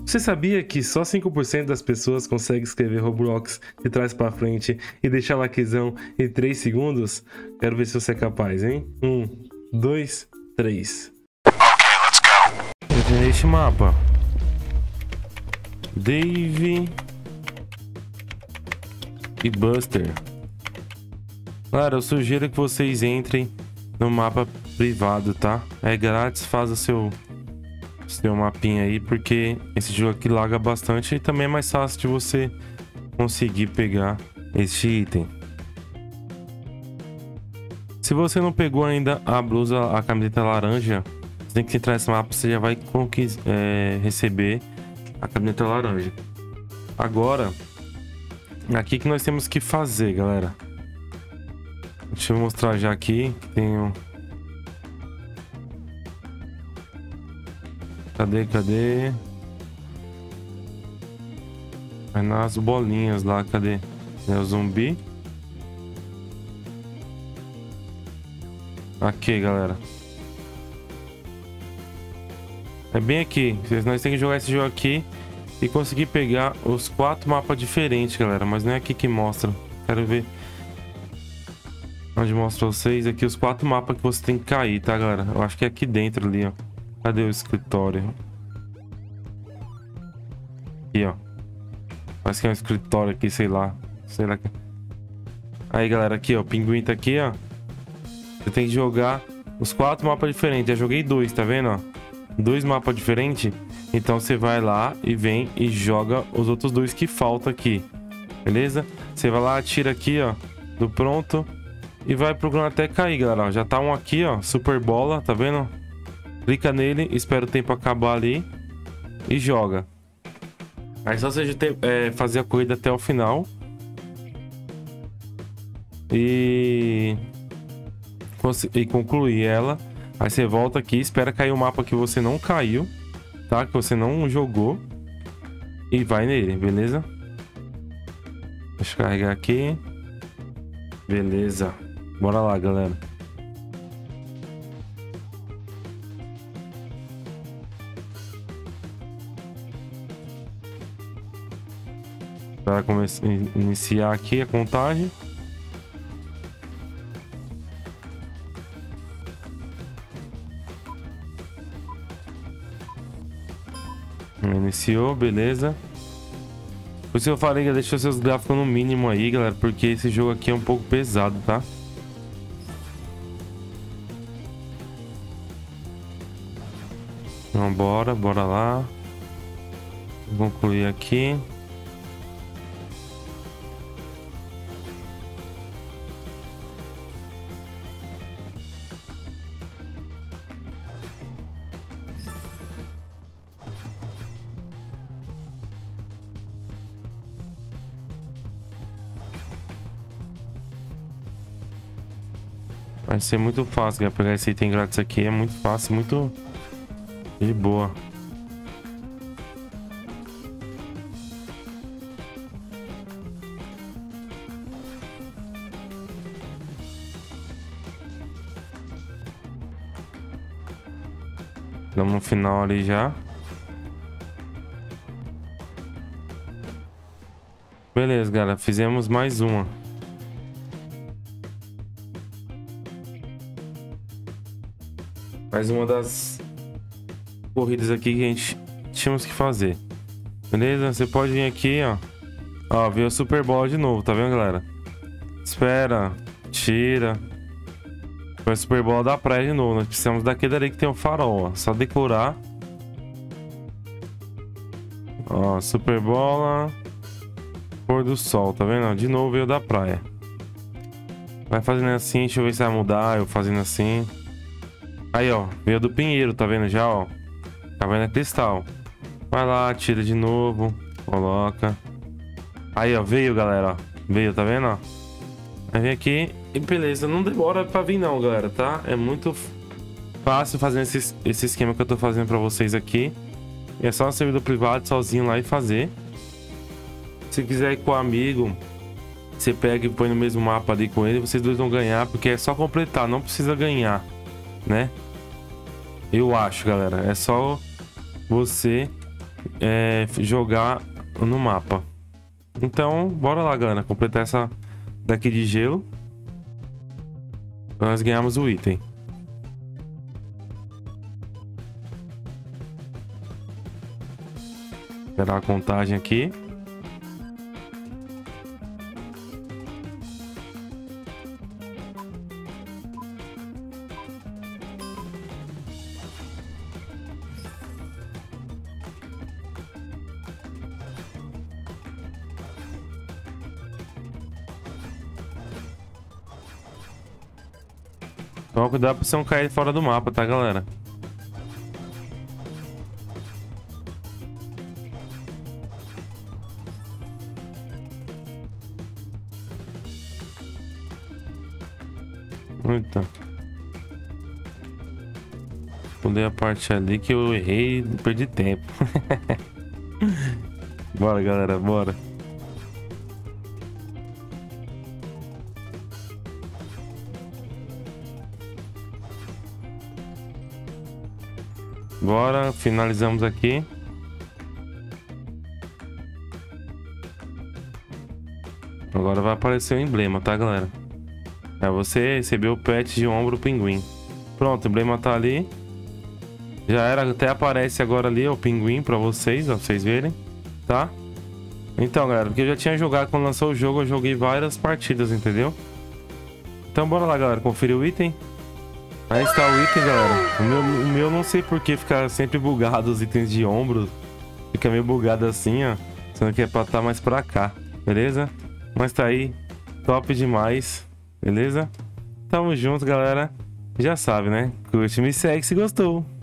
Você sabia que só 5% das pessoas conseguem escrever Roblox de trás pra frente e deixar laquezão em 3 segundos? Quero ver se você é capaz, hein? 1, 2, 3. Entrei neste mapa. Dave e Buster. Galera, eu sugiro que vocês entrem no mapa privado, tá? É grátis, faz o seu mapinha aí, porque esse jogo aqui laga bastante e também é mais fácil de você conseguir pegar este item. Se você não pegou ainda a blusa, a camiseta laranja, você tem que entrar nesse mapa, você já vai receber a camiseta laranja. Agora, aqui que nós temos que fazer, galera. Deixa eu mostrar já aqui que tem um... Cadê? Vai nas bolinhas lá, cadê? É o zumbi. Aqui, galera. É bem aqui. Nós temos que jogar esse jogo aqui e conseguir pegar os 4 mapas diferentes, galera. Mas não é aqui que mostra. Quero ver onde mostra pra vocês. Aqui os 4 mapas que você tem que cair, tá, galera? Eu acho que é aqui dentro ali, ó. Cadê o escritório? Aqui, ó. Parece que é um escritório aqui, sei lá. Será que... Aí, galera, aqui, ó. O pinguim tá aqui, ó. Você tem que jogar os 4 mapas diferentes. Já joguei 2, tá vendo, ó? 2 mapas diferentes. Então você vai lá e vem e joga os outros 2 que faltam aqui. Beleza? Você vai lá, atira aqui, ó. Do pronto. E vai procurando até cair, galera. Ó, já tá um aqui, ó. Super bola, tá vendo? Clica nele, espera o tempo acabar ali e joga. Aí só você fazer a corrida até o final. E concluir ela. Aí você volta aqui, espera cair o mapa que você não caiu, tá? Que você não jogou. E vai nele, beleza? Deixa eu carregar aqui. Beleza. Bora lá, galera. Para iniciar aqui a contagem. Iniciou, beleza. Por isso eu falei que deixa seus gráficos no mínimo aí, galera, porque esse jogo aqui é um pouco pesado, tá? Então bora lá. Vou concluir aqui. Vai ser muito fácil, galera. Pegar esse item grátis aqui é muito fácil, muito de boa. Estamos no final ali já. Beleza, galera. Fizemos mais uma. Mais uma das corridas aqui que a gente tínhamos que fazer. Beleza? Você pode vir aqui, ó. Ó, veio a Super Bola de novo, tá vendo, galera? Espera, tira. Foi a Super Bola da praia de novo. Nós precisamos daquele ali que tem um farol, ó. Só decorar. Ó, Super Bola. Pôr do sol, tá vendo? De novo veio da praia. Vai fazendo assim, deixa eu ver se vai mudar. Eu fazendo assim. Aí, ó, veio do pinheiro, tá vendo já, ó? Tá vendo? É cristal. Vai lá, tira de novo. Coloca. Aí, ó, veio, galera, ó. Veio, tá vendo, ó? Aí vem aqui e beleza. Não demora pra vir não, galera, tá? É muito fácil fazer esse esquema que eu tô fazendo pra vocês aqui. É só no servidor privado, sozinho lá e fazer. Se quiser ir com o amigo, você pega e põe no mesmo mapa ali com ele. Vocês dois vão ganhar, porque é só completar, não precisa ganhar, né? Eu acho, galera. É só você jogar no mapa. Então, bora lá, galera. Completar essa daqui de gelo. Nós ganhamos o item. Esperar a contagem aqui. Toma cuidado pra você não cair fora do mapa, tá, galera? Eita. Pulei a parte ali que eu errei e perdi tempo. Bora, galera, bora. Bora, finalizamos aqui. Agora vai aparecer o emblema, tá, galera? Você recebeu o pet de ombro pinguim. Pronto, o emblema tá ali. Já era, até aparece agora ali o pinguim pra vocês, ó, pra vocês verem, tá? Então, galera, porque eu já tinha jogado quando lançou o jogo, eu joguei várias partidas, entendeu? Então bora lá, galera, conferir o item. Aí está o item, galera. O meu não sei por que fica sempre bugado os itens de ombro. Fica meio bugado assim, ó. Sendo que é pra estar mais pra cá, beleza? Mas tá aí, top demais, beleza? Tamo junto, galera. Já sabe, né? Curte e me segue se gostou.